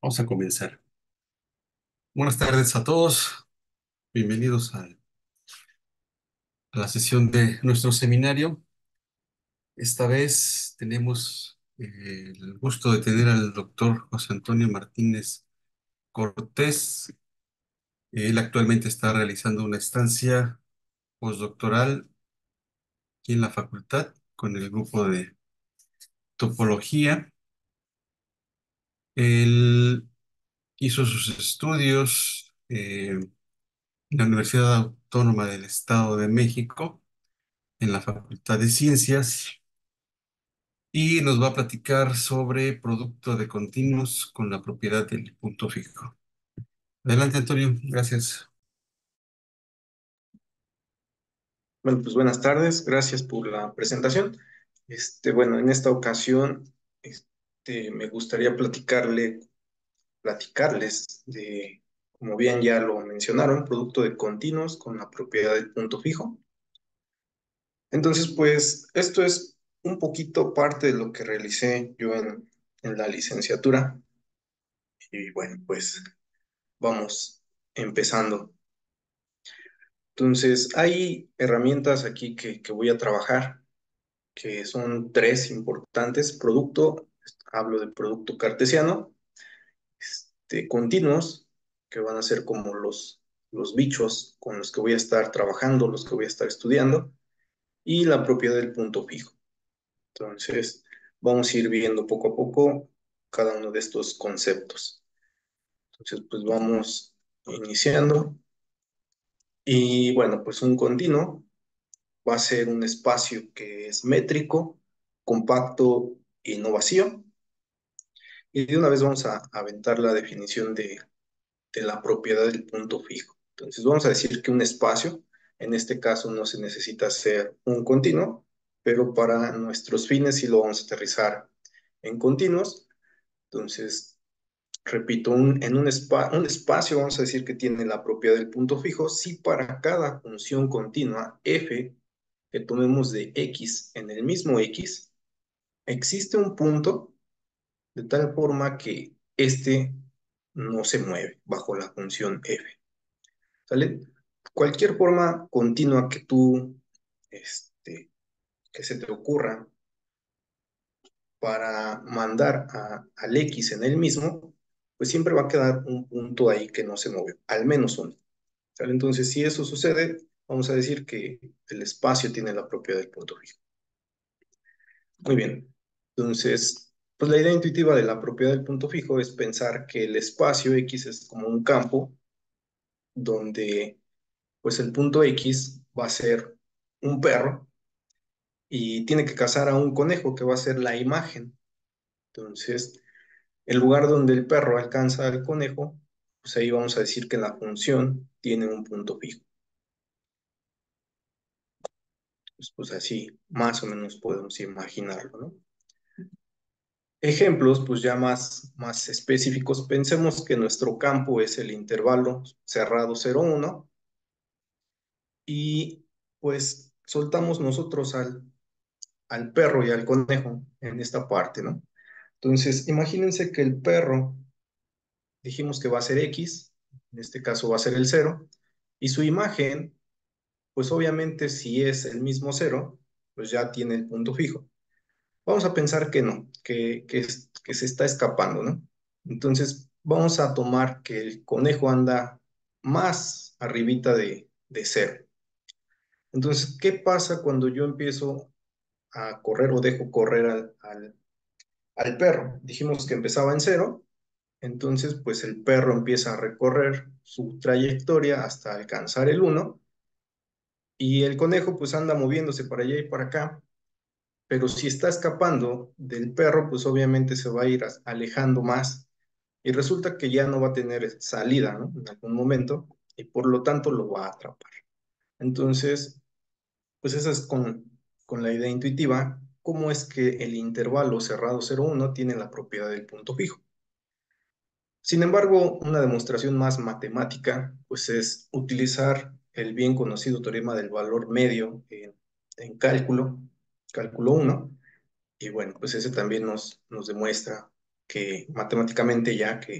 Vamos a comenzar. Buenas tardes a todos. Bienvenidos a la sesión de nuestro seminario. Esta vez tenemos el gusto de tener al doctor José Antonio Martínez Cortés. Él actualmente está realizando una estancia postdoctoral aquí en la facultad con el grupo de topología. Él hizo sus estudios en la Universidad Autónoma del Estado de México, en la Facultad de Ciencias, y nos va a platicar sobre producto de continuos con la propiedad del punto fijo. Adelante, Antonio. Gracias. Bueno, pues buenas tardes, gracias por la presentación. Bueno, en esta ocasión, me gustaría platicarles de, como bien ya lo mencionaron, producto de continuos con la propiedad del punto fijo. Entonces, pues, esto es un poquito parte de lo que realicé yo en la licenciatura. Y bueno, pues, vamos empezando. Entonces, hay herramientas aquí que voy a trabajar, que son tres importantes. Hablo de producto cartesiano, continuos, que van a ser como los bichos con los que voy a estar trabajando, los que voy a estar estudiando, y la propiedad del punto fijo. Entonces, vamos a ir viendo poco a poco cada uno de estos conceptos. Entonces, pues vamos iniciando. Y bueno, pues un continuo va a ser un espacio que es métrico, compacto y no vacío. Y de una vez vamos a aventar la definición de la propiedad del punto fijo. Entonces vamos a decir que un espacio, en este caso no se necesita ser un continuo, pero para nuestros fines sí lo vamos a aterrizar en continuos. Entonces, repito, un espacio vamos a decir que tiene la propiedad del punto fijo si para cada función continua f que tomemos de x en el mismo x, existe un punto de tal forma que este no se mueve bajo la función f. ¿Sale? Cualquier forma continua que se te ocurra para mandar al x en el mismo, pues siempre va a quedar un punto ahí que no se movió, al menos uno. ¿Sale? Entonces, si eso sucede, vamos a decir que el espacio tiene la propiedad del punto fijo. Muy bien. Entonces, pues la idea intuitiva de la propiedad del punto fijo es pensar que el espacio X es como un campo donde pues el punto X va a ser un perro y tiene que cazar a un conejo que va a ser la imagen. Entonces, el lugar donde el perro alcanza al conejo, pues ahí vamos a decir que la función tiene un punto fijo. Pues así más o menos podemos imaginarlo, ¿no? Ejemplos, pues ya más específicos, pensemos que nuestro campo es el intervalo cerrado 0, 1 y pues soltamos nosotros al perro y al conejo en esta parte, ¿no? Entonces, imagínense que el perro dijimos que va a ser X, en este caso va a ser el 0, y su imagen, pues obviamente si es el mismo 0, pues ya tiene el punto fijo. Vamos a pensar que no, que se está escapando, ¿no? Entonces, vamos a tomar que el conejo anda más arribita de 0. Entonces, ¿qué pasa cuando yo empiezo a correr o dejo correr al perro? Dijimos que empezaba en 0, entonces, pues el perro empieza a recorrer su trayectoria hasta alcanzar el 1 y el conejo pues anda moviéndose para allá y para acá. Pero si está escapando del perro, pues obviamente se va a ir alejando más y resulta que ya no va a tener salida, ¿no? En algún momento y por lo tanto lo va a atrapar. Entonces, pues esa es con la idea intuitiva, cómo es que el intervalo cerrado 0, 1 tiene la propiedad del punto fijo. Sin embargo, una demostración más matemática, pues es utilizar el bien conocido teorema del valor medio en cálculo 1. Y bueno, pues ese también nos demuestra que matemáticamente ya que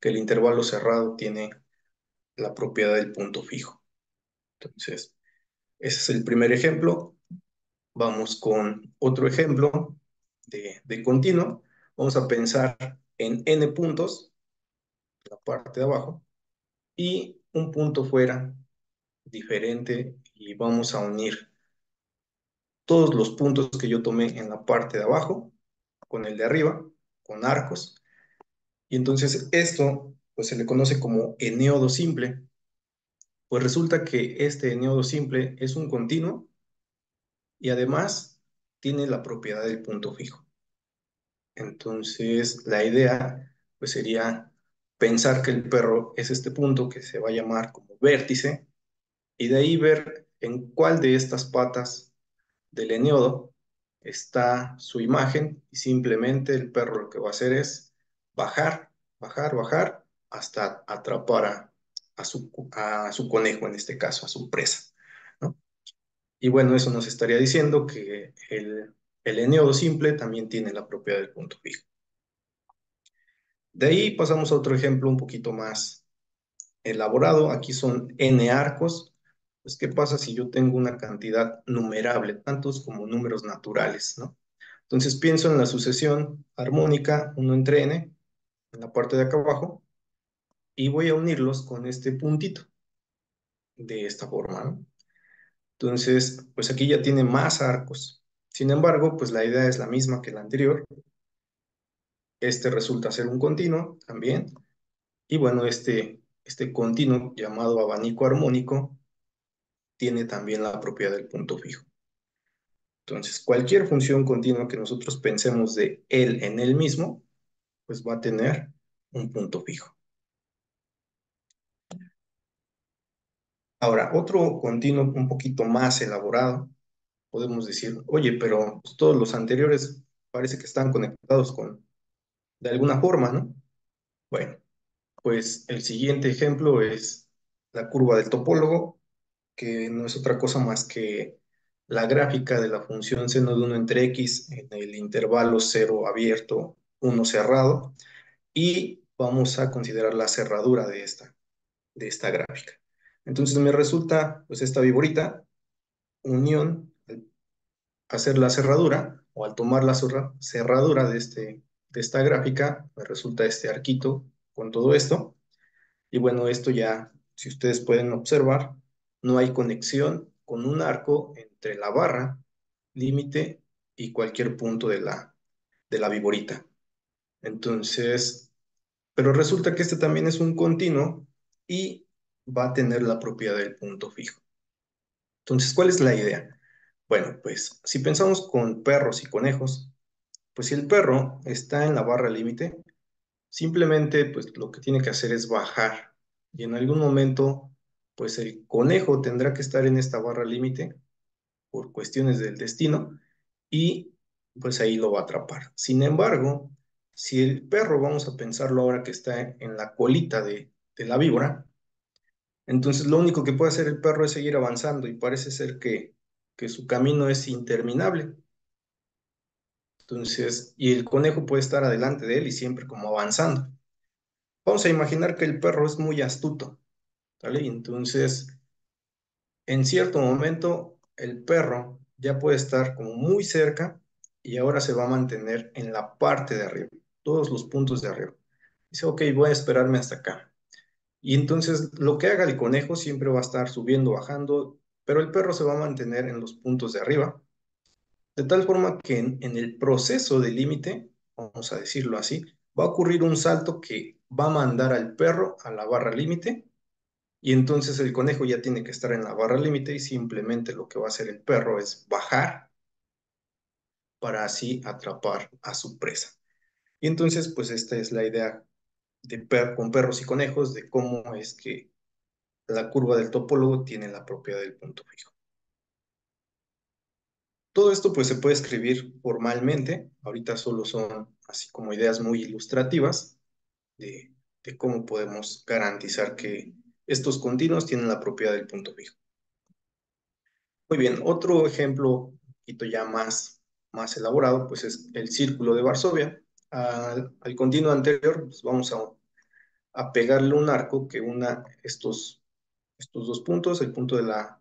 que el intervalo cerrado tiene la propiedad del punto fijo. Entonces, ese es el primer ejemplo. Vamos con otro ejemplo de continuo. Vamos a pensar en n puntos, la parte de abajo, y un punto fuera diferente, y vamos a unir todos los puntos que yo tomé en la parte de abajo con el de arriba, con arcos. Y entonces esto pues se le conoce como eneodo simple. Pues resulta que este eneodo simple es un continuo y además tiene la propiedad del punto fijo. Entonces la idea pues sería pensar que el perro es este punto que se va a llamar como vértice, y de ahí ver en cuál de estas patas del eneodo está su imagen, y simplemente el perro lo que va a hacer es bajar, bajar, bajar hasta atrapar a su conejo, en este caso, a su presa, ¿no? Y bueno, eso nos estaría diciendo que el eneodo simple también tiene la propiedad del punto fijo. De ahí pasamos a otro ejemplo un poquito más elaborado. Aquí son n arcos. Pues, ¿qué pasa si yo tengo una cantidad numerable, tantos como números naturales, ¿no? Entonces pienso en la sucesión armónica 1 entre n, en la parte de acá abajo, y voy a unirlos con este puntito, de esta forma, ¿no? Entonces, pues aquí ya tiene más arcos. Sin embargo, pues la idea es la misma que la anterior. Este resulta ser un continuo también. Y bueno, este continuo llamado abanico armónico tiene también la propiedad del punto fijo. Entonces, cualquier función continua que nosotros pensemos de él en él mismo, pues va a tener un punto fijo. Ahora, otro continuo un poquito más elaborado, podemos decir, oye, pero pues, todos los anteriores parece que están conectados de alguna forma, ¿no? Bueno, pues el siguiente ejemplo es la curva del topólogo, que no es otra cosa más que la gráfica de la función seno de 1 entre x en el intervalo 0 abierto, 1 cerrado, y vamos a considerar la cerradura de esta gráfica. Entonces me resulta, pues esta viborita, unión, al hacer la cerradura, o al tomar la cerradura de esta gráfica, me resulta este arquito con todo esto. Y bueno, esto ya, si ustedes pueden observar, no hay conexión con un arco entre la barra, límite y cualquier punto de la viborita. Entonces, pero resulta que este también es un continuo y va a tener la propiedad del punto fijo. Entonces, ¿cuál es la idea? Bueno, pues si pensamos con perros y conejos, pues si el perro está en la barra límite, simplemente, pues lo que tiene que hacer es bajar. Y en algún momento, pues el conejo tendrá que estar en esta barra límite por cuestiones del destino, y pues ahí lo va a atrapar. Sin embargo, si el perro, vamos a pensarlo ahora que está en la colita de la víbora, entonces lo único que puede hacer el perro es seguir avanzando, y parece ser que su camino es interminable. Entonces, y el conejo puede estar adelante de él y siempre como avanzando. Vamos a imaginar que el perro es muy astuto, ¿vale? Y entonces, en cierto momento, el perro ya puede estar como muy cerca, y ahora se va a mantener en la parte de arriba, todos los puntos de arriba. Dice, ok, voy a esperarme hasta acá. Y entonces lo que haga el conejo siempre va a estar subiendo, bajando, pero el perro se va a mantener en los puntos de arriba, de tal forma que en el proceso de límite, vamos a decirlo así, va a ocurrir un salto que va a mandar al perro a la barra límite, y entonces el conejo ya tiene que estar en la barra límite, y simplemente lo que va a hacer el perro es bajar para así atrapar a su presa. Y entonces, pues esta es la idea con perros y conejos, de cómo es que la curva del topólogo tiene la propiedad del punto fijo. Todo esto pues se puede escribir formalmente. Ahorita solo son así como ideas muy ilustrativas de cómo podemos garantizar que estos continuos tienen la propiedad del punto fijo. Muy bien, otro ejemplo un poquito ya más elaborado, pues es el círculo de Varsovia. Al continuo anterior, pues vamos a pegarle un arco que una estos dos puntos, el punto de la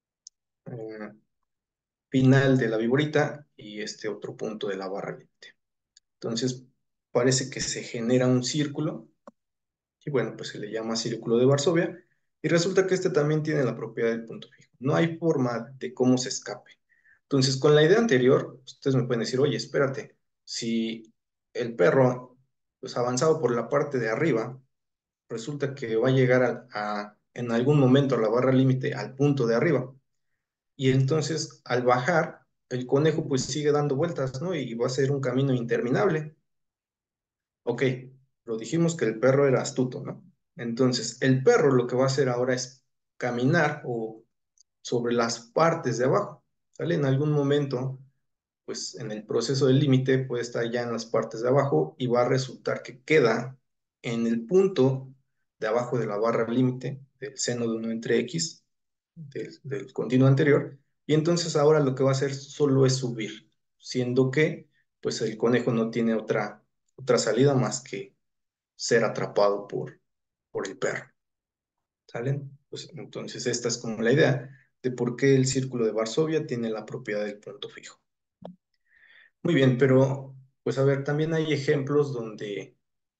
eh, final de la viborita y este otro punto de la barra límite. Entonces, parece que se genera un círculo y bueno, pues se le llama círculo de Varsovia y resulta que este también tiene la propiedad del punto fijo. No hay forma de cómo se escape. Entonces, con la idea anterior, ustedes me pueden decir, oye, espérate, si el perro pues avanzado por la parte de arriba, resulta que va a llegar en algún momento a la barra límite al punto de arriba. Y entonces al bajar, el conejo pues sigue dando vueltas, ¿no? Y va a ser un camino interminable. Ok, lo dijimos que el perro era astuto, ¿no? Entonces, el perro lo que va a hacer ahora es caminar o sobre las partes de abajo, ¿sale? En algún momento, pues en el proceso del límite puede estar ya en las partes de abajo y va a resultar que queda en el punto de abajo de la barra límite del seno de 1 entre x del continuo anterior, y entonces ahora lo que va a hacer solo es subir, siendo que pues el conejo no tiene otra salida más que ser atrapado por el perro, ¿salen? Pues entonces esta es como la idea de por qué el círculo de Varsovia tiene la propiedad del punto fijo. Muy bien, pero pues a ver, también hay ejemplos donde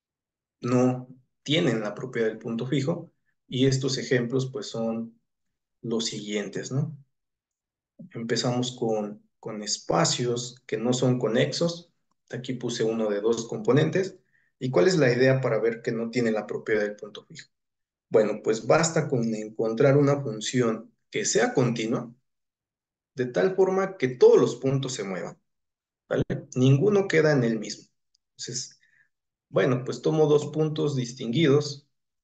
no tienen la propiedad del punto fijo y estos ejemplos pues son los siguientes, ¿no? Empezamos con espacios que no son conexos. Aquí puse uno de dos componentes. ¿Y cuál es la idea para ver que no tiene la propiedad del punto fijo? Bueno, pues basta con encontrar una función que sea continua, de tal forma que todos los puntos se muevan, ¿vale? Ninguno queda en el mismo. Entonces, bueno, pues tomo dos puntos distinguidos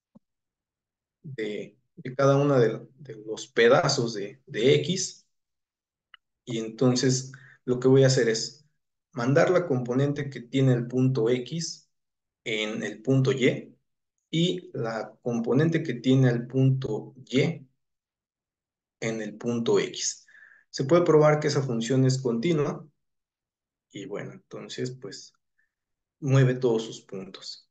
de cada uno de los pedazos de X. Y entonces lo que voy a hacer es mandar la componente que tiene el punto X en el punto y la componente que tiene el punto Y en el punto X. Se puede probar que esa función es continua y bueno, entonces pues mueve todos sus puntos.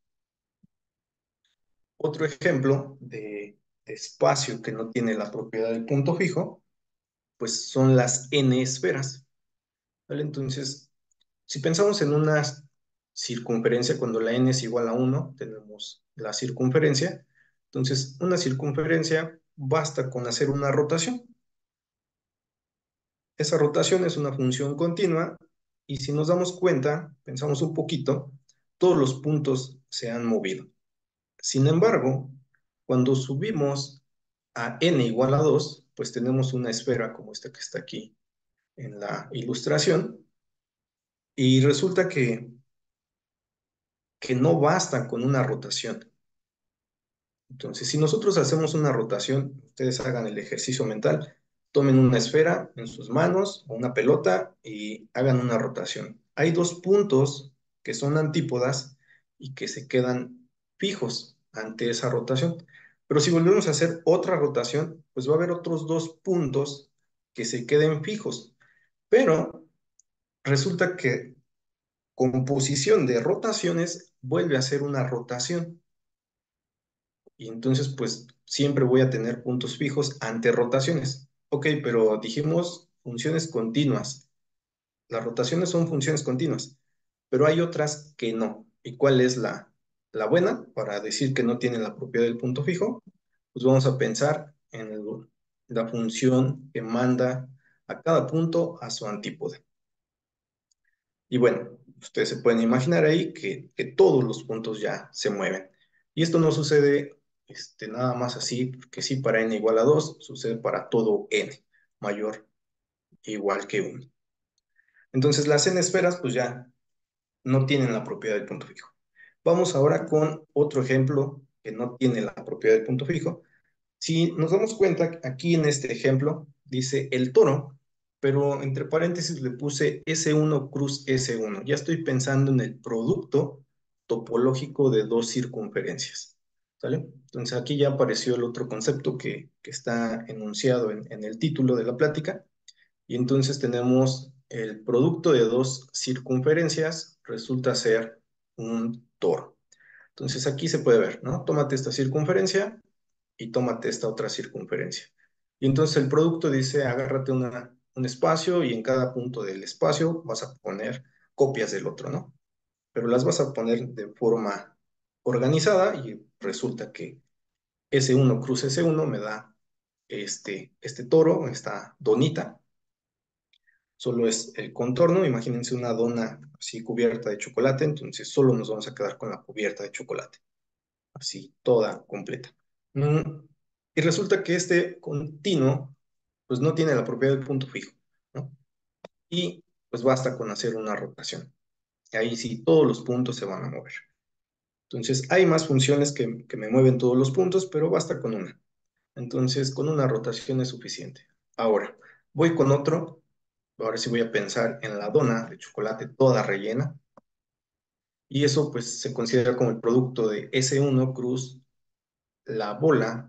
Otro ejemplo de espacio que no tiene la propiedad del punto fijo, pues son las n esferas, ¿vale? Entonces, si pensamos en una circunferencia, cuando la n es igual a 1, tenemos la circunferencia. Entonces, una circunferencia basta con hacer una rotación. Esa rotación es una función continua y si nos damos cuenta, pensamos un poquito, todos los puntos se han movido. Sin embargo, cuando subimos a n igual a 2, pues tenemos una esfera como esta que está aquí en la ilustración y resulta que no basta con una rotación. Entonces, si nosotros hacemos una rotación, ustedes hagan el ejercicio mental, tomen una esfera en sus manos o una pelota y hagan una rotación. Hay dos puntos que son antípodas y que se quedan fijos ante esa rotación. Pero si volvemos a hacer otra rotación, pues va a haber otros dos puntos que se queden fijos. Pero resulta que con posición de rotaciones vuelve a ser una rotación. Y entonces, pues siempre voy a tener puntos fijos ante rotaciones. Ok, pero dijimos funciones continuas. Las rotaciones son funciones continuas, pero hay otras que no. ¿Y cuál es la buena para decir que no tienen la propiedad del punto fijo? Pues vamos a pensar en la función que manda a cada punto a su antípoda. Y bueno, ustedes se pueden imaginar ahí que todos los puntos ya se mueven. Y esto no sucede nada más así, que sí para n igual a 2 sucede para todo n mayor o igual que 1. Entonces las n esferas pues ya no tienen la propiedad del punto fijo. Vamos ahora con otro ejemplo que no tiene la propiedad del punto fijo. Si nos damos cuenta, aquí en este ejemplo dice el toro, pero entre paréntesis le puse S1 cruz S1. Ya estoy pensando en el producto topológico de dos circunferencias. ¿Sale? Entonces aquí ya apareció el otro concepto que está enunciado en el título de la plática. Y entonces tenemos el producto de dos circunferencias, resulta ser un toro. Entonces aquí se puede ver, ¿no? Tómate esta circunferencia y tómate esta otra circunferencia. Y entonces el producto dice, agárrate un espacio y en cada punto del espacio vas a poner copias del otro, ¿no? Pero las vas a poner de forma organizada y resulta que S1 cruz S1 me da este toro, esta donita, solo es el contorno, imagínense una dona así cubierta de chocolate, entonces solo nos vamos a quedar con la cubierta de chocolate, así toda completa. Mm, Y resulta que este continuo, pues no tiene la propiedad del punto fijo, ¿no? Y pues basta con hacer una rotación. Y ahí sí todos los puntos se van a mover. Entonces hay más funciones que me mueven todos los puntos, pero basta con una. Entonces con una rotación es suficiente. Ahora, voy con otro. Ahora sí voy a pensar en la dona de chocolate toda rellena. Y eso pues se considera como el producto de S1 cruz la bola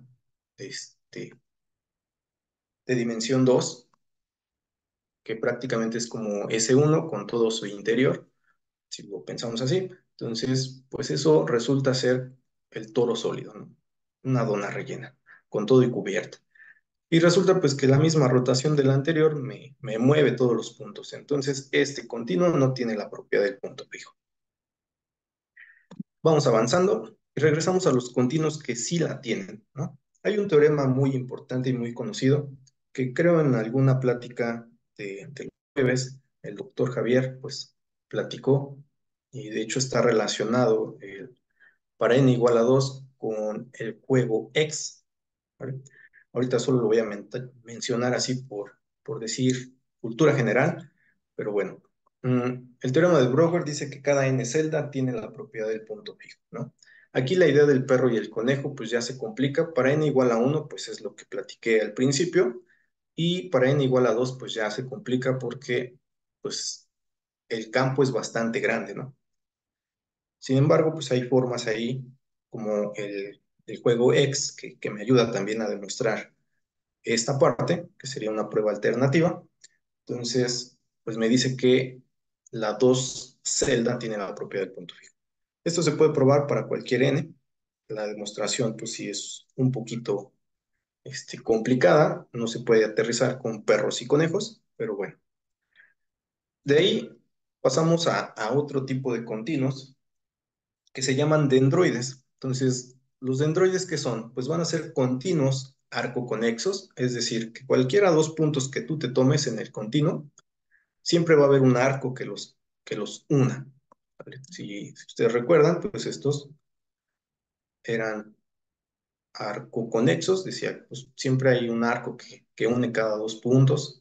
de dimensión 2 que prácticamente es como S1 con todo su interior, si lo pensamos así. Entonces, pues eso resulta ser el toro sólido, ¿no? Una dona rellena, con todo y cubierta. Y resulta pues que la misma rotación de la anterior me mueve todos los puntos. Entonces, este continuo no tiene la propiedad del punto fijo. Vamos avanzando y regresamos a los continuos que sí la tienen, ¿no? Hay un teorema muy importante y muy conocido que creo en alguna plática del jueves, el doctor Javier, pues platicó y de hecho está relacionado para n igual a 2 con el juego X, ¿vale? Ahorita solo lo voy a mencionar así por decir cultura general, pero bueno. El teorema de Brouwer dice que cada n celda tiene la propiedad del punto fijo, ¿no? Aquí la idea del perro y el conejo pues ya se complica. Para n igual a 1 pues es lo que platiqué al principio y para n igual a 2 pues ya se complica porque pues el campo es bastante grande, ¿no? Sin embargo, pues hay formas ahí como el juego X que me ayuda también a demostrar esta parte, que sería una prueba alternativa. Entonces, pues me dice que la 2 celda tiene la propiedad del punto fijo. Esto se puede probar para cualquier n. La demostración, pues sí es un poquito complicada. No se puede aterrizar con perros y conejos, pero bueno. De ahí pasamos a otro tipo de continuos que se llaman dendroides. Entonces, ¿los dendroides qué son? Pues van a ser continuos arcoconexos, es decir, que cualquiera dos puntos que tú te tomes en el continuo, siempre va a haber un arco que los una. ¿Vale? Si ustedes recuerdan, pues estos eran arcoconexos, decía, pues siempre hay un arco que une cada dos puntos.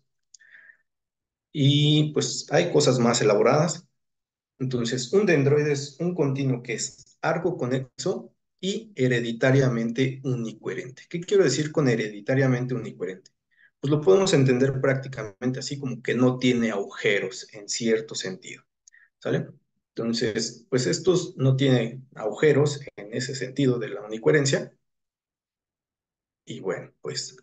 Y pues hay cosas más elaboradas. Entonces, un dendroide es un continuo que es arco conexo y hereditariamente unicoherente. ¿Qué quiero decir con hereditariamente unicoherente? Pues lo podemos entender prácticamente así como que no tiene agujeros en cierto sentido, ¿sale? Entonces, pues estos no tienen agujeros en ese sentido de la unicoherencia y bueno, pues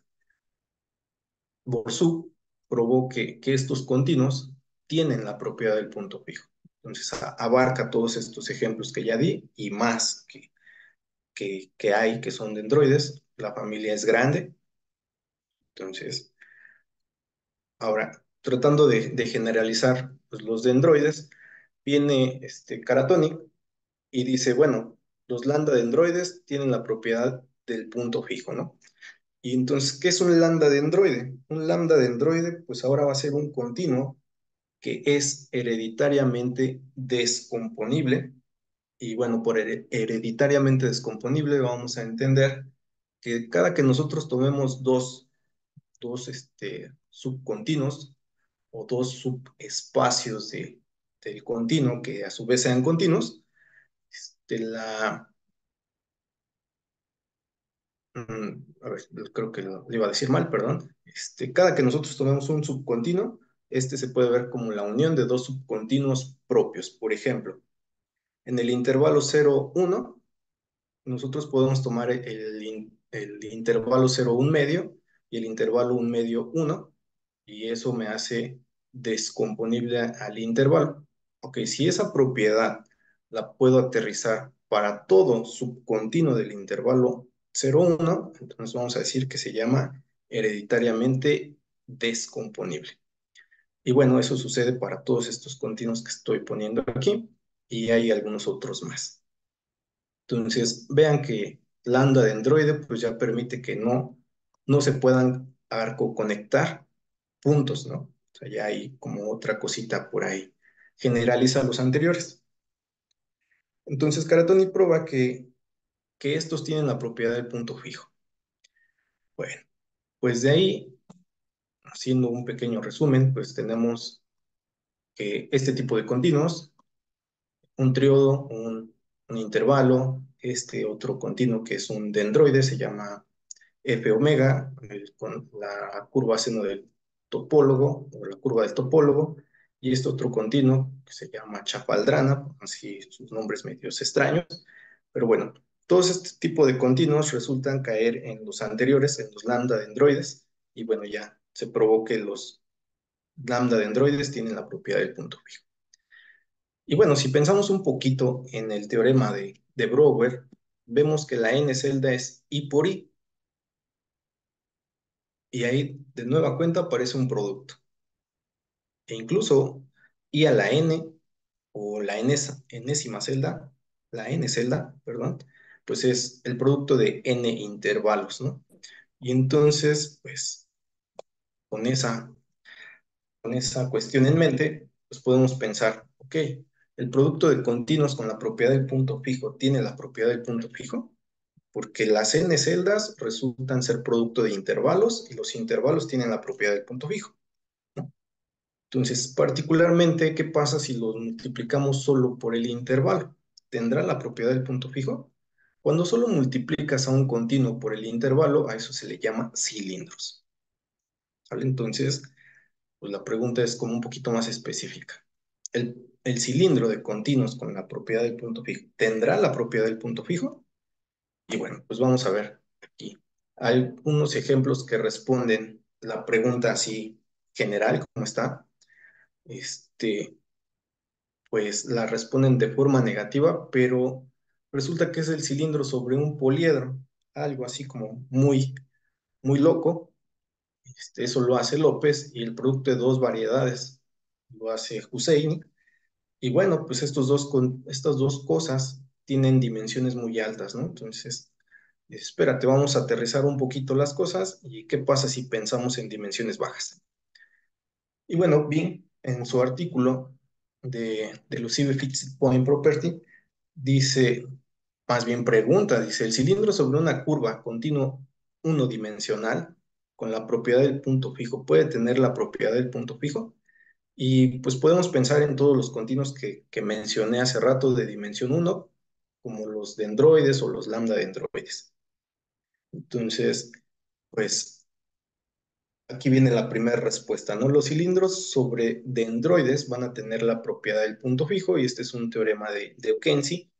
Borsuk probó que estos continuos tienen la propiedad del punto fijo. Entonces abarca todos estos ejemplos que ya di y más que hay que son dendroides. La familia es grande. Entonces, ahora, tratando de generalizar pues, los dendroides, viene Caratoni y dice, bueno, los lambda dendroides tienen la propiedad del punto fijo, ¿no? Y entonces, ¿qué es un lambda dendroide? Un lambda dendroide, pues ahora va a ser un continuo que es hereditariamente descomponible. Y bueno, por hereditariamente descomponible vamos a entender que cada que nosotros tomemos dos subcontinuos o dos subespacios del continuo que a su vez sean continuos, este, la, a ver, creo que lo iba a decir mal, perdón. Cada que nosotros tomemos un subcontinuo, este se puede ver como la unión de dos subcontinuos propios. Por ejemplo, en el intervalo 0, 1, nosotros podemos tomar el intervalo 0, 1 medio y el intervalo 1 medio 1, y eso me hace descomponible al intervalo. Ok, si esa propiedad la puedo aterrizar para todo subcontinuo del intervalo 0,1, entonces vamos a decir que se llama hereditariamente descomponible. Y bueno, eso sucede para todos estos continuos que estoy poniendo aquí y hay algunos otros más. Entonces, vean que lambda de Android pues ya permite que no se puedan conectar puntos, ¿no? O sea, ya hay como otra cosita por ahí. Generaliza los anteriores. Entonces, Caratoni prueba que estos tienen la propiedad del punto fijo. Bueno, pues de ahí, haciendo un pequeño resumen, pues tenemos que este tipo de continuos, un triodo, un intervalo, este otro continuo que es un dendroide, se llama F omega, con la curva seno del topólogo, o la curva del topólogo, y este otro continuo que se llama chafaldrana, así sus nombres medios extraños, pero bueno, todos este tipo de continuos resultan caer en los anteriores, en los lambda dendroides, y bueno, ya se probó que los lambda dendroides tienen la propiedad del punto fijo. Y bueno, si pensamos un poquito en el teorema de Brouwer, vemos que la n celda es I por I, y ahí de nueva cuenta aparece un producto. E incluso I a la n, o la enésima celda, la n celda, perdón, pues es el producto de n intervalos, ¿no? Y entonces, pues con con esa cuestión en mente, pues podemos pensar, ok, el producto de continuos con la propiedad del punto fijo tiene la propiedad del punto fijo, porque las n celdas resultan ser producto de intervalos y los intervalos tienen la propiedad del punto fijo. Entonces, particularmente, ¿qué pasa si los multiplicamos solo por el intervalo? ¿Tendrá la propiedad del punto fijo? Cuando solo multiplicas a un continuo por el intervalo, a eso se le llama cilindros. ¿Vale? Entonces, pues la pregunta es como un poquito más específica. El cilindro de continuos con la propiedad del punto fijo, ¿tendrá la propiedad del punto fijo? Y bueno, pues vamos a ver aquí. Hay unos ejemplos que responden la pregunta así general, como está. Este, pues la responden de forma negativa, pero resulta que es el cilindro sobre un poliedro, algo así como muy loco. Eso lo hace López y el producto de dos variedades lo hace Hussein. Y bueno, pues estas dos cosas tienen dimensiones muy altas, ¿no? Entonces, espérate, vamos a aterrizar un poquito las cosas y qué pasa si pensamos en dimensiones bajas. Y bueno, bien, en su artículo de Elusive Fixed Point Property, dice, más bien pregunta, dice, el cilindro sobre una curva continuo unidimensional con la propiedad del punto fijo, ¿puede tener la propiedad del punto fijo? Y pues podemos pensar en todos los continuos que mencioné hace rato de dimensión uno, como los dendroides o los lambda dendroides. Entonces, pues aquí viene la primera respuesta, ¿no? Los cilindros sobre dendroides van a tener la propiedad del punto fijo y este es un teorema de Ockenzie.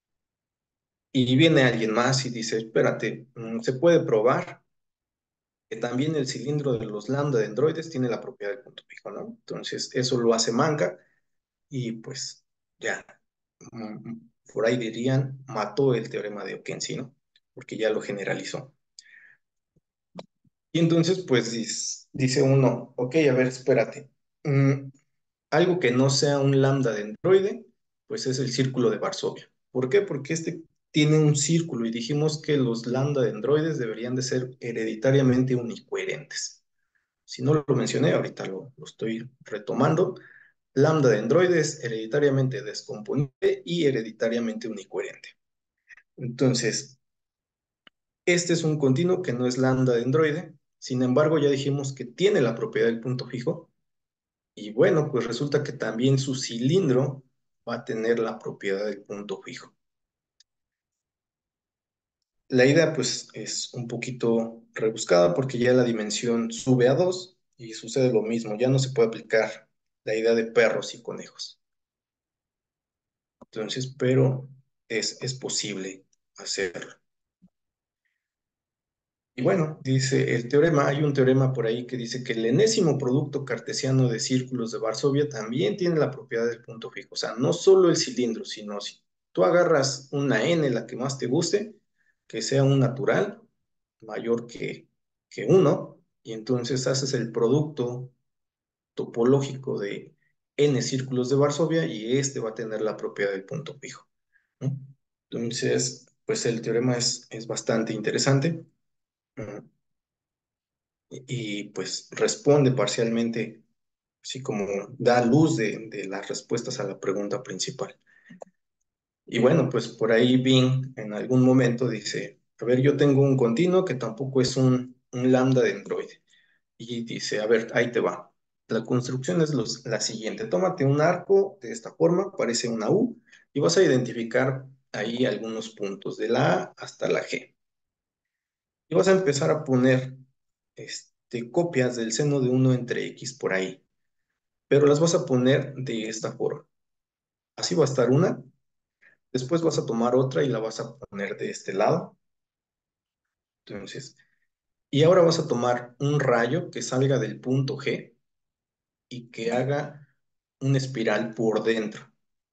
Y viene alguien más y dice, espérate, se puede probar que también el cilindro de los lambda dendroides tiene la propiedad del punto fijo, ¿no? Entonces, eso lo hace Manga y pues ya, por ahí dirían, mató el teorema de Ockenzie, ¿no? Porque ya lo generalizó. Y entonces, pues dice uno, ok, a ver, espérate. Mm, Algo que no sea un lambda dendroide, pues es el círculo de Varsovia. ¿Por qué? Porque este tiene un círculo y dijimos que los lambda dendroides deberían de ser hereditariamente unicoherentes. Si no lo mencioné, ahorita lo estoy retomando. Lambda dendroide es hereditariamente descomponible y hereditariamente unicoherente. Entonces, este es un continuo que no es lambda dendroide. Sin embargo, ya dijimos que tiene la propiedad del punto fijo. Y bueno, pues resulta que también su cilindro va a tener la propiedad del punto fijo. La idea pues es un poquito rebuscada porque ya la dimensión sube a 2 y sucede lo mismo, ya no se puede aplicar la idea de perros y conejos. Entonces, pero es posible hacerlo. Y bueno, dice el teorema, hay un teorema por ahí que dice que el enésimo producto cartesiano de círculos de Varsovia también tiene la propiedad del punto fijo. O sea, no solo el cilindro, sino Tú agarras una n, la que más te guste, que sea un natural mayor que uno, y entonces haces el producto topológico de n círculos de Varsovia y este va a tener la propiedad del punto fijo, ¿no? Entonces, pues el teorema es bastante interesante, ¿no? Pues responde parcialmente, así como da luz de las respuestas a la pregunta principal. Y bueno, pues por ahí Bing en algún momento dice, a ver, yo tengo un continuo que tampoco es un lambda dendroide. Y dice, a ver, ahí te va. La construcción es la siguiente. Tómate un arco de esta forma, parece una U, y vas a identificar ahí algunos puntos, de la A hasta la G. Y vas a empezar a poner copias del seno de uno entre X por ahí, pero las vas a poner de esta forma. Así va a estar una, después vas a tomar otra y la vas a poner de este lado. Entonces, y ahora vas a tomar un rayo que salga del punto G y que haga una espiral por dentro.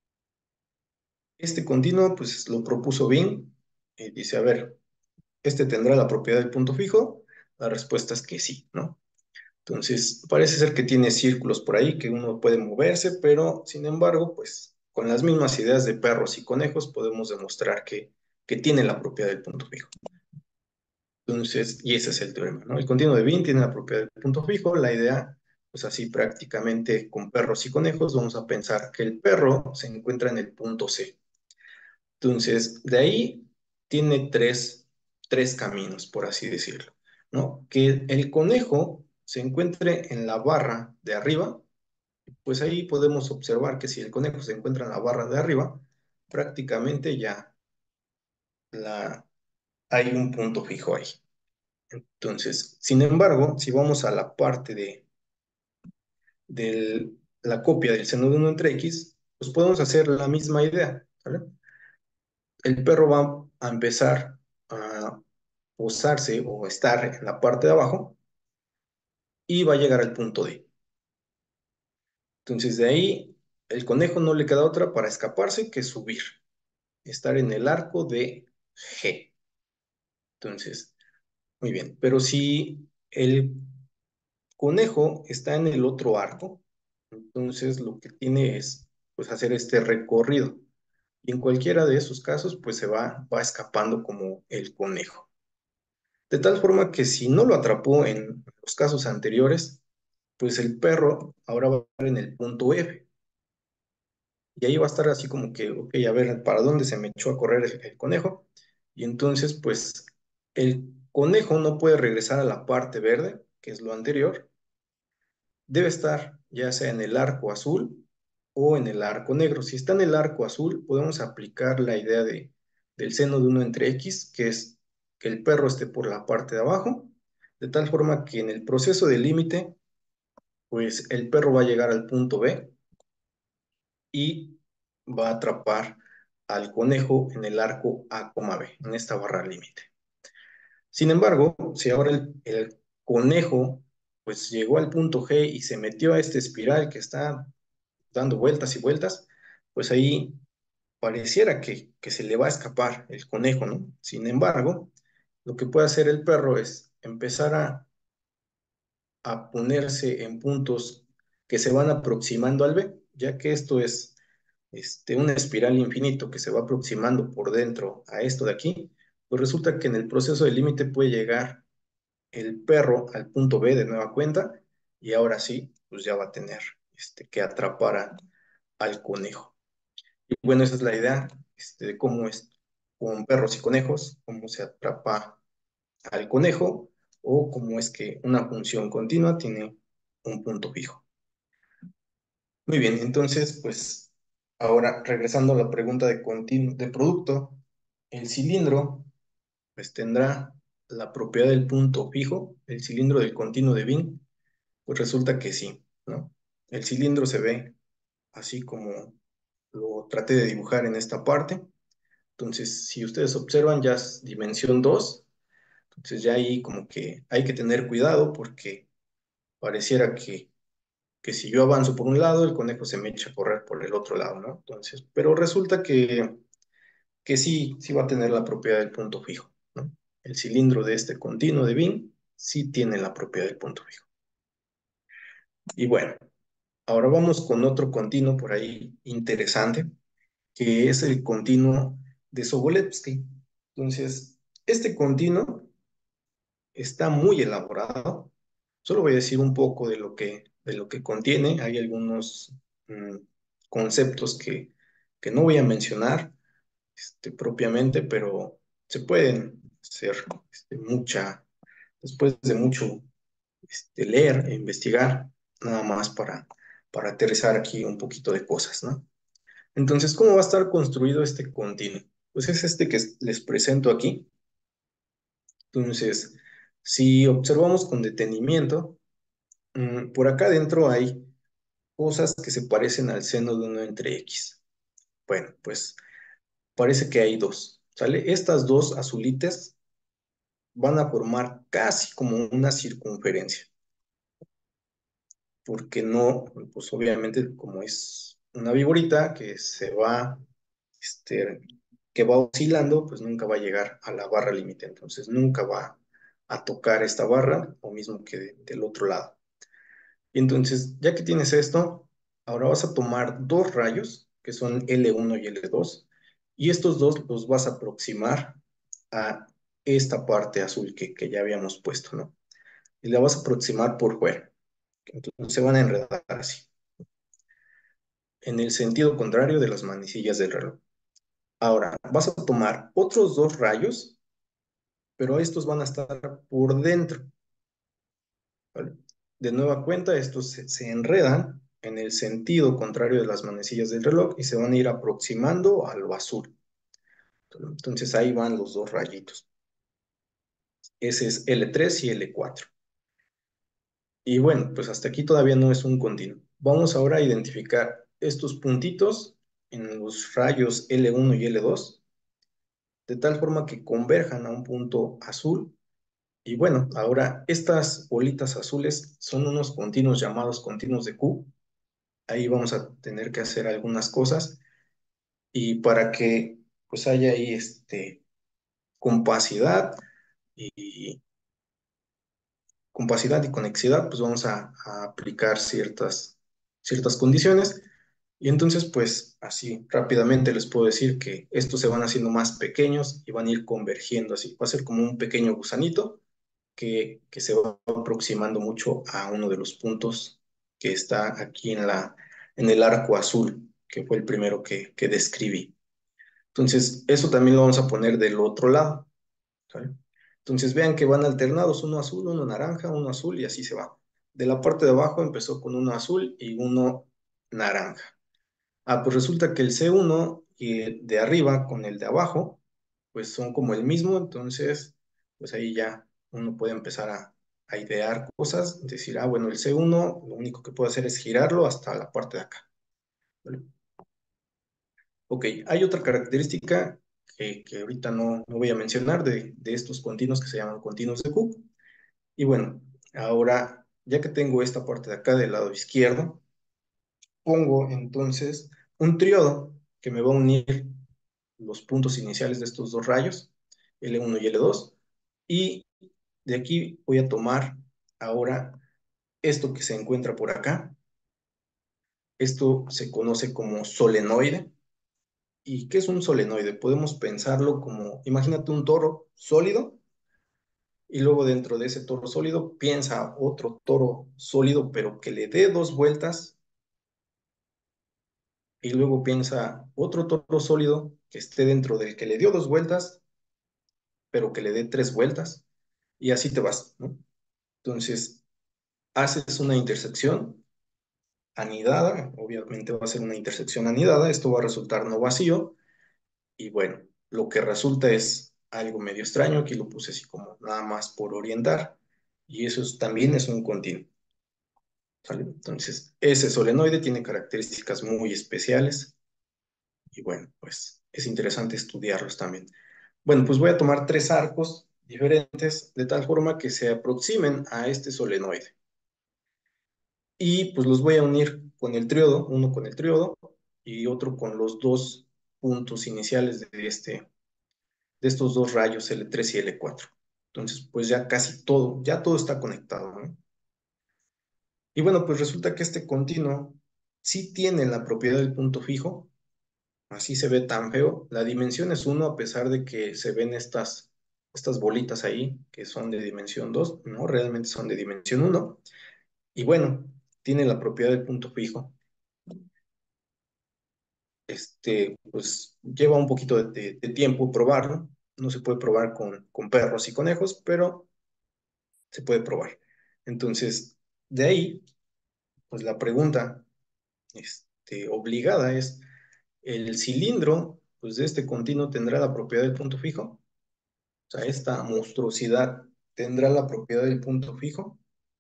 Este continuo, pues lo propuso Bing. Dice, a ver, ¿este tendrá la propiedad del punto fijo? La respuesta es que sí, ¿no? Entonces, parece ser que tiene círculos por ahí, que uno puede moverse, pero sin embargo, pues con las mismas ideas de perros y conejos podemos demostrar que tiene la propiedad del punto fijo. Entonces, y ese es el teorema, ¿no? El continuo de Bing tiene la propiedad del punto fijo. La idea, pues así prácticamente con perros y conejos, vamos a pensar que el perro se encuentra en el punto C. Entonces, de ahí tiene tres caminos, por así decirlo, ¿no? Que el conejo se encuentre en la barra de arriba, pues ahí podemos observar que si el conejo se encuentra en la barra de arriba, prácticamente ya hay un punto fijo ahí. Entonces, sin embargo, si vamos a la parte de la copia del seno de 1 entre X, pues podemos hacer la misma idea, ¿vale? El perro va a empezar a posarse o estar en la parte de abajo y va a llegar al punto D. Entonces, de ahí, el conejo no le queda otra para escaparse que subir, estar en el arco de G. Entonces, muy bien, pero si el conejo está en el otro arco, entonces lo que tiene es pues hacer este recorrido. Y en cualquiera de esos casos, pues va escapando como el conejo. De tal forma que si no lo atrapó en los casos anteriores, pues el perro ahora va a estar en el punto F. Y ahí va a estar así como que, ok, a ver, ¿para dónde se me echó a correr el conejo? Y entonces, pues el conejo no puede regresar a la parte verde, que es lo anterior, debe estar ya sea en el arco azul o en el arco negro. Si está en el arco azul, podemos aplicar la idea del seno de uno entre X, que es que el perro esté por la parte de abajo, de tal forma que en el proceso de límite, pues el perro va a llegar al punto B y va a atrapar al conejo en el arco A, B, en esta barra límite. Sin embargo, si ahora el conejo pues llegó al punto G y se metió a esta espiral que está dando vueltas y vueltas, pues ahí pareciera que se le va a escapar el conejo, ¿no? Sin embargo, lo que puede hacer el perro es empezar a ponerse en puntos que se van aproximando al B, ya que esto es una espiral infinito que se va aproximando por dentro a esto de aquí, pues resulta que en el proceso de límite puede llegar el perro al punto B de nueva cuenta y ahora sí, pues ya va a tener que atrapar al conejo. Y bueno, esa es la idea de cómo es con perros y conejos, cómo se atrapa al conejo o cómo es que una función continua tiene un punto fijo. Muy bien, entonces, pues ahora regresando a la pregunta de producto, el cilindro pues tendrá la propiedad del punto fijo, el cilindro del continuo de Bing, pues resulta que sí, ¿no? El cilindro se ve así como lo traté de dibujar en esta parte. Entonces, si ustedes observan, ya es dimensión 2. Entonces ya ahí como que hay que tener cuidado porque pareciera que si yo avanzo por un lado, el conejo se me echa a correr por el otro lado, ¿no? Entonces, pero resulta que que sí va a tener la propiedad del punto fijo, ¿no? El cilindro de este continuo de Bin sí tiene la propiedad del punto fijo. Y bueno, ahora vamos con otro continuo por ahí interesante, que es el continuo de Sobolevsky. Entonces, este continuo está muy elaborado. Solo voy a decir un poco de lo que contiene. Hay algunos mm, conceptos que no voy a mencionar propiamente, pero se pueden hacer después de mucho leer e investigar, nada más para aterrizar aquí un poquito de cosas, ¿no? Entonces, ¿cómo va a estar construido este continuo? Pues es este que les presento aquí. Entonces, si observamos con detenimiento, por acá adentro hay cosas que se parecen al seno de 1 entre x. Bueno, pues parece que hay dos, ¿sale? Estas dos azulitas van a formar casi como una circunferencia, porque no, pues obviamente como es una viborita que se va, este, que va oscilando, pues nunca va a llegar a la barra límite, entonces nunca va a tocar esta barra, o mismo que del otro lado. Y entonces, ya que tienes esto, ahora vas a tomar dos rayos, que son L1 y L2, y estos dos los vas a aproximar a esta parte azul que ya habíamos puesto, ¿no? Y la vas a aproximar por fuera. Entonces se van a enredar así, en el sentido contrario de las manecillas del reloj. Ahora, vas a tomar otros dos rayos, pero estos van a estar por dentro, ¿vale? De nueva cuenta, estos se enredan en el sentido contrario de las manecillas del reloj y se van a ir aproximando a lo azul. Entonces ahí van los dos rayitos. Ese es L3 y L4. Y bueno, pues hasta aquí todavía no es un continuo. Vamos ahora a identificar estos puntitos en los rayos L1 y L2, de tal forma que converjan a un punto azul. Y bueno, ahora estas bolitas azules son unos continuos llamados continuos de Q. Ahí vamos a tener que hacer algunas cosas y para que pues haya ahí compacidad y compacidad y conexidad, pues vamos a aplicar ciertas condiciones. Y entonces, pues así rápidamente les puedo decir que estos se van haciendo más pequeños y van a ir convergiendo así. Va a ser como un pequeño gusanito que se va aproximando mucho a uno de los puntos que está aquí en el arco azul, que fue el primero que describí. Entonces, eso también lo vamos a poner del otro lado, ¿sale? Entonces, vean que van alternados, uno azul, uno naranja, uno azul y así se va. De la parte de abajo empezó con uno azul y uno naranja. Ah, pues resulta que el C1 y el de arriba con el de abajo, pues son como el mismo, entonces, pues ahí ya uno puede empezar a idear cosas, decir, ah, bueno, el C1 lo único que puedo hacer es girarlo hasta la parte de acá, ¿vale? Ok, hay otra característica que ahorita no voy a mencionar de estos continuos que se llaman continuos de Cook. Y bueno, ahora, ya que tengo esta parte de acá del lado izquierdo, pongo entonces un triodo que me va a unir los puntos iniciales de estos dos rayos, L1 y L2, y de aquí voy a tomar ahora esto que se encuentra por acá. Esto se conoce como solenoide. ¿Y qué es un solenoide? Podemos pensarlo como, imagínate un toro sólido y luego dentro de ese toro sólido piensa otro toro sólido, pero que le dé dos vueltas y luego piensa otro toro sólido que esté dentro del que le dio dos vueltas, pero que le dé tres vueltas y así te vas, ¿no? Entonces, haces una intersección anidada, obviamente va a ser una intersección anidada, esto va a resultar no vacío, y bueno, lo que resulta es algo medio extraño, aquí lo puse así como nada más por orientar, y también es un continuo, ¿sale? Entonces, ese solenoide tiene características muy especiales, y bueno, pues es interesante estudiarlos también. Bueno, pues voy a tomar tres arcos diferentes de tal forma que se aproximen a este solenoide. Y pues los voy a unir con el triodo, uno con el triodo y otro con los dos puntos iniciales de estos dos rayos L3 y L4. Entonces, pues ya casi todo, ya todo está conectado, ¿no? Y bueno, pues resulta que este continuo sí tiene la propiedad del punto fijo, así se ve tan feo. La dimensión es uno a pesar de que se ven estas bolitas ahí que son de dimensión 2, ¿no? Realmente son de dimensión uno. Y bueno, tiene la propiedad del punto fijo. Pues lleva un poquito de tiempo probarlo. No se puede probar con perros y conejos, pero se puede probar. Entonces, de ahí, pues la pregunta obligada es, ¿el cilindro pues, de este continuo tendrá la propiedad del punto fijo? O sea, esta monstruosidad tendrá la propiedad del punto fijo.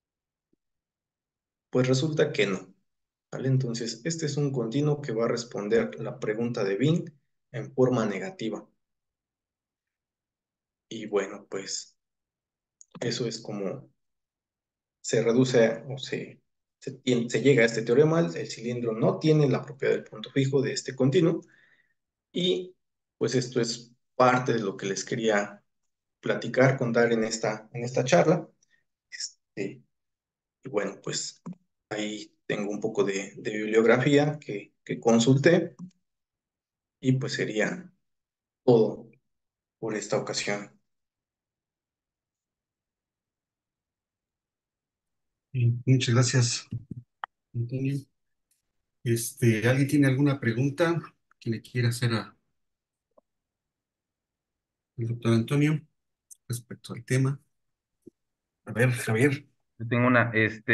Pues resulta que no, ¿vale? Entonces, este es un continuo que va a responder la pregunta de Bing en forma negativa. Y bueno, pues eso es como se reduce o se llega a este teorema. El cilindro no tiene la propiedad del punto fijo de este continuo. Y pues esto es parte de lo que les quería platicar, contar en esta charla. Este, y bueno, pues ahí tengo un poco de bibliografía que consulté y pues sería todo por esta ocasión. Muchas gracias, Antonio. ¿Alguien tiene alguna pregunta que le quiera hacer al doctor Antonio respecto al tema? A ver, Javier. Yo tengo una,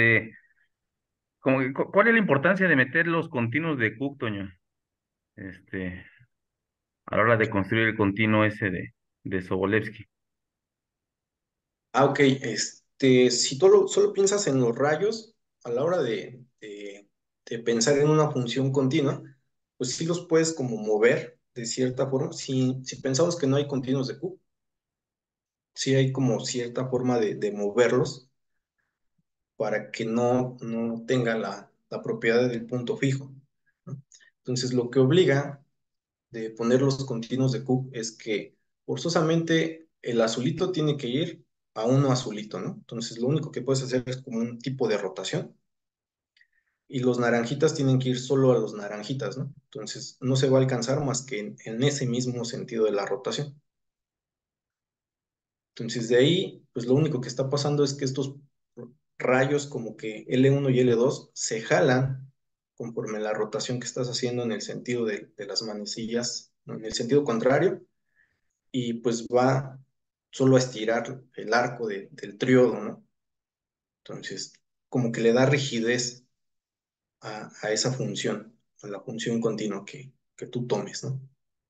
¿cuál es la importancia de meter los continuos de Cook, Toño? Este, a la hora de construir el continuo ese de Sobolevsky. Ah, ok, si tú solo piensas en los rayos a la hora de pensar en una función continua, pues sí los puedes como mover de cierta forma. Si pensamos que no hay continuos de Q, sí hay como cierta forma de moverlos para que no tenga la propiedad del punto fijo, ¿no? Entonces, lo que obliga de poner los continuos de Cook es que forzosamente el azulito tiene que ir a uno azulito, ¿no? Entonces lo único que puedes hacer es como un tipo de rotación y los naranjitas tienen que ir solo a los naranjitas, ¿no? Entonces no se va a alcanzar más que en ese mismo sentido de la rotación. Entonces de ahí, pues lo único que está pasando es que estos rayos como que L1 y L2 se jalan conforme la rotación que estás haciendo en el sentido de las manecillas, ¿no? En el sentido contrario, y pues va solo a estirar el arco del triodo, ¿no? Entonces, como que le da rigidez a esa función, a la función continua que tú tomes, ¿no?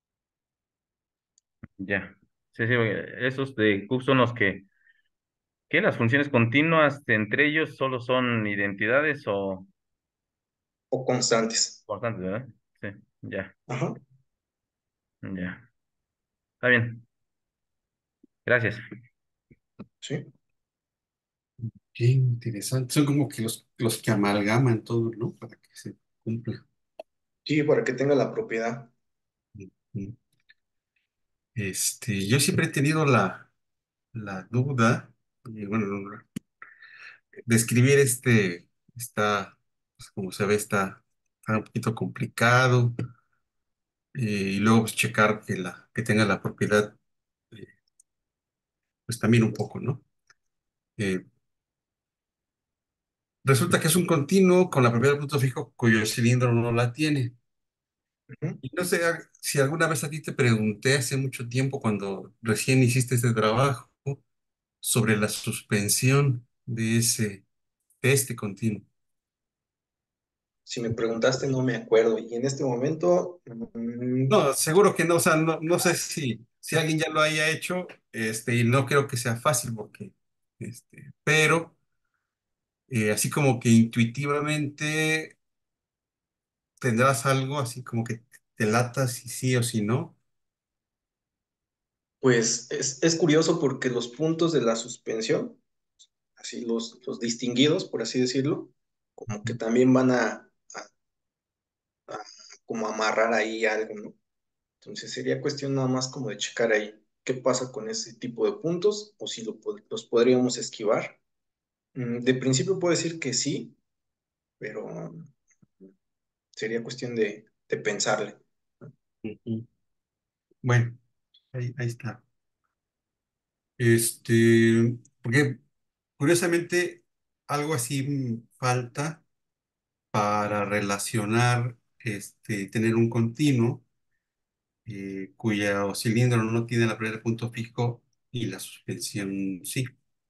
Ya. Sí, sí, esos de Cook son los que las funciones continuas entre ellos solo son identidades o O constantes. constantes, ¿verdad? Sí, ya, Ajá, ya. Está bien. Gracias. sí. Qué interesante. Son como que los que amalgaman todo, ¿no? Para que se cumpla. Sí, para que tenga la propiedad. Mm. Yo siempre he tenido la duda, y bueno, describir está, pues, como se ve, está un poquito complicado, y luego pues, checar que tenga la propiedad, eh, pues también un poco, ¿no? Eh, Resulta que es un continuo con la propiedad del punto fijo cuyo cilindro no la tiene. Ujú. Y no sé si alguna vez a ti te pregunté hace mucho tiempo, cuando recién hiciste este trabajo, sobre la suspensión de este continuo. Si me preguntaste, no me acuerdo. Y en este momento, No, seguro que no, o sea, no sé si alguien ya lo haya hecho, y no creo que sea fácil porque, pero así como que intuitivamente tendrás algo así como que te lata si sí o si no. pues es curioso porque los puntos de la suspensión, así los distinguidos, por así decirlo, como que también van a como amarrar ahí algo, ¿no? Entonces sería cuestión nada más como de checar ahí qué pasa con ese tipo de puntos o si los podríamos esquivar. De principio puedo decir que sí, pero sería cuestión de pensarle. Ujú. Bueno, ahí está. Porque curiosamente algo así falta para relacionar, tener un continuo cuyo cilindro no tiene la pared de punto fijo y la suspensión sí.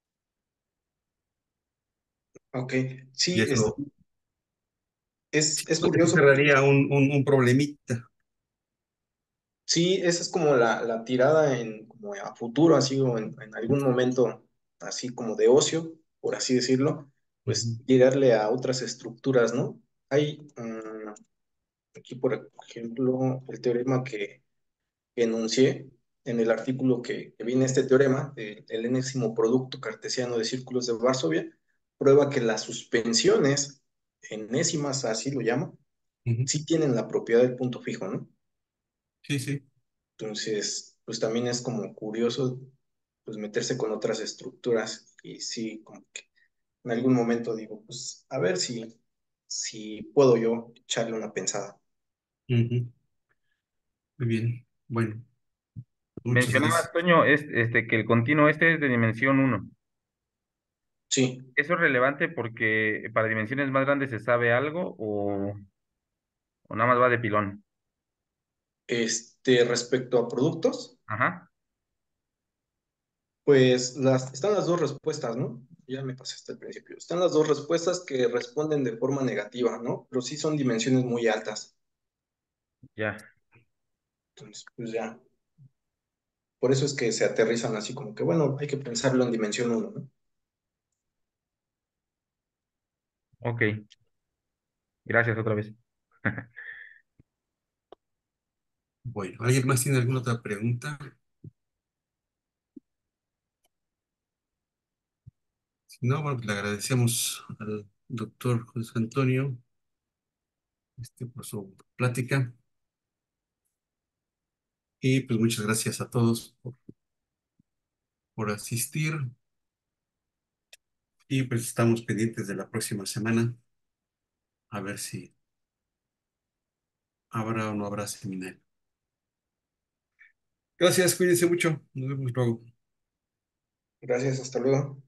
Ok, Y sí, eso, sí, es eso curioso porque cerraría un problemita. sí, esa es como la tirada en, como a futuro, así o en algún momento así como de ocio, por así decirlo, pues Ujú, tirarle a otras estructuras, ¿no? Hay aquí, por ejemplo, el teorema que enuncié en el artículo que viene este teorema, el enésimo producto cartesiano de círculos de Varsovia, prueba que las suspensiones enésimas, así lo llama, ujú. sí tienen la propiedad del punto fijo, ¿no? Sí, sí. Entonces, pues también es como curioso, pues meterse con otras estructuras y sí, como que en algún momento digo, pues a ver si puedo yo echarle una pensada. Ujú. Muy bien. Bueno, muchas Mencionabas, gracias. Toño, que el continuo este es de dimensión uno. Sí, ¿Eso es relevante porque para dimensiones más grandes se sabe algo o nada más va de pilón? respecto a productos. Ajá, Pues están las dos respuestas, ¿no? Ya me pasé hasta el principio. Están las dos respuestas que responden de forma negativa, ¿no? Pero sí son dimensiones muy altas. ya, Entonces, pues ya. Por eso es que se aterrizan así como que, bueno, hay que pensarlo en dimensión uno, ¿no? ok, gracias otra vez. Bueno, ¿alguien más tiene alguna otra pregunta? Si no, bueno, pues le agradecemos al doctor José Antonio por su plática y pues muchas gracias a todos por asistir y pues estamos pendientes de la próxima semana a ver si habrá o no habrá seminario. Gracias, cuídense mucho. Nos vemos luego. Gracias, hasta luego.